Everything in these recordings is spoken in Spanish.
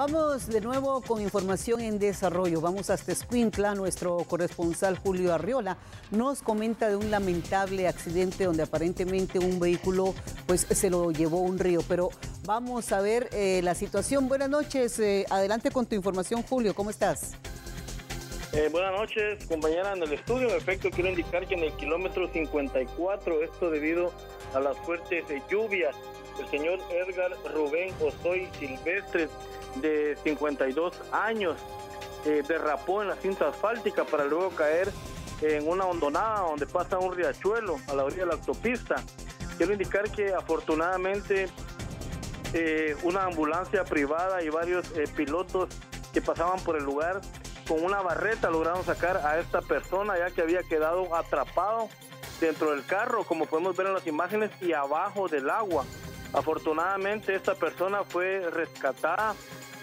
Vamos de nuevo con información en desarrollo. Vamos hasta Escuintla. Nuestro corresponsal Julio Arriola nos comenta de un lamentable accidente donde aparentemente un vehículo se lo llevó un río. Pero vamos a ver la situación. Buenas noches. Adelante con tu información, Julio. ¿Cómo estás? Buenas noches, compañera, en el estudio. En efecto, quiero indicar que en el kilómetro 54, esto debido a las fuertes lluvias, el señor Edgar Rubén Osoy Silvestre, de 52 años, derrapó en la cinta asfáltica para luego caer en una hondonada donde pasa un riachuelo a la orilla de la autopista. Quiero indicar que afortunadamente una ambulancia privada y varios pilotos que pasaban por el lugar con una barreta lograron sacar a esta persona, ya que había quedado atrapado dentro del carro, como podemos ver en las imágenes, y abajo del agua. Afortunadamente esta persona fue rescatada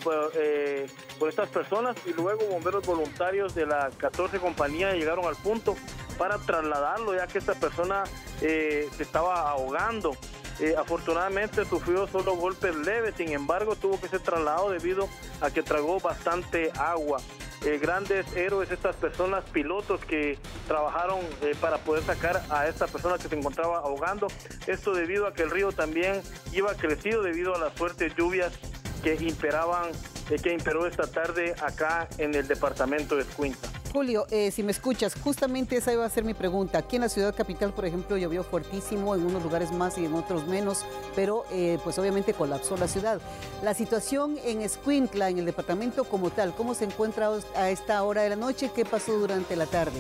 por estas personas, y luego bomberos voluntarios de la 14 compañía llegaron al punto para trasladarlo, ya que esta persona se estaba ahogando. Afortunadamente sufrió solo golpes leves, sin embargo tuvo que ser trasladado debido a que tragó bastante agua. Grandes héroes estas personas, pilotos que trabajaron para poder sacar a esta persona que se encontraba ahogando. Esto debido a que el río también iba crecido debido a las fuertes lluvias que imperó esta tarde acá en el departamento de Escuintla. Julio, si me escuchas, justamente esa iba a ser mi pregunta. Aquí en la ciudad capital, por ejemplo, llovió fuertísimo, en unos lugares más y en otros menos, pero pues obviamente colapsó la ciudad. La situación en Escuintla, en el departamento como tal, ¿cómo se encuentra a esta hora de la noche? ¿Qué pasó durante la tarde?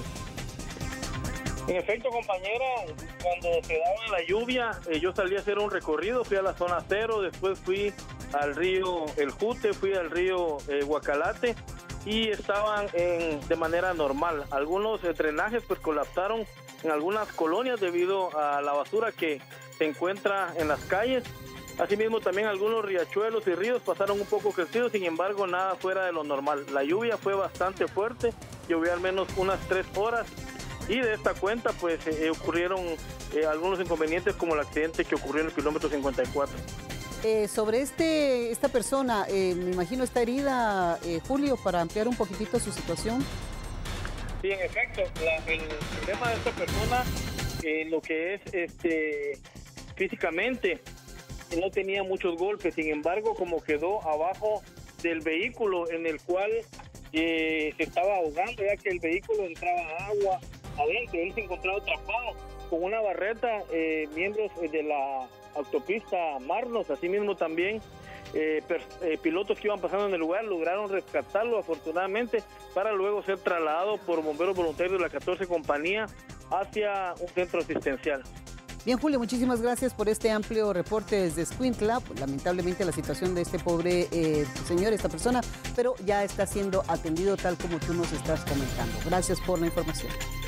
En efecto, compañera, cuando se daba la lluvia, yo salí a hacer un recorrido, fui a la zona cero, después fui al río El Jute, fui al río Guacalate, y estaban de manera normal. Algunos drenajes pues colapsaron en algunas colonias debido a la basura que se encuentra en las calles. Asimismo también algunos riachuelos y ríos pasaron un poco crecidos, sin embargo nada fuera de lo normal. La lluvia fue bastante fuerte, llovió al menos unas 3 horas, y de esta cuenta pues ocurrieron algunos inconvenientes, como el accidente que ocurrió en el kilómetro 54. Sobre esta persona, me imagino está herida, Julio, para ampliar un poquitito su situación. Sí, en efecto, el problema de esta persona, lo que es físicamente, no tenía muchos golpes, sin embargo, como quedó abajo del vehículo en el cual se estaba ahogando, ya que el vehículo entraba agua adentro, él se encontraba atrapado con una barreta. Miembros de la autopista Marnos, asimismo también pilotos que iban pasando en el lugar, lograron rescatarlo afortunadamente, para luego ser trasladado por bomberos voluntarios de la 14 compañía hacia un centro asistencial. Bien, Julio, muchísimas gracias por este amplio reporte desde Escuintla. Pues, lamentablemente la situación de este pobre señor, esta persona, pero ya está siendo atendido tal como tú nos estás comentando. Gracias por la información.